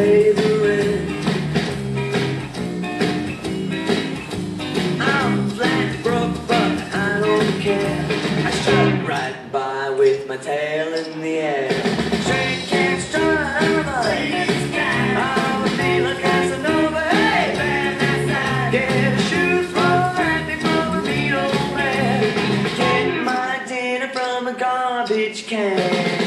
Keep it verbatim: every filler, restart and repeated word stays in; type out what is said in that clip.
pay the rent. I'm flat broke, but I don't care. I strut right by with my tail in the air. Straight can't strut over. I'm a feeler Casanova. Hey, man, that's that. Get a shoe thrown at me from a mean old man. Get my dinner from a garbage can.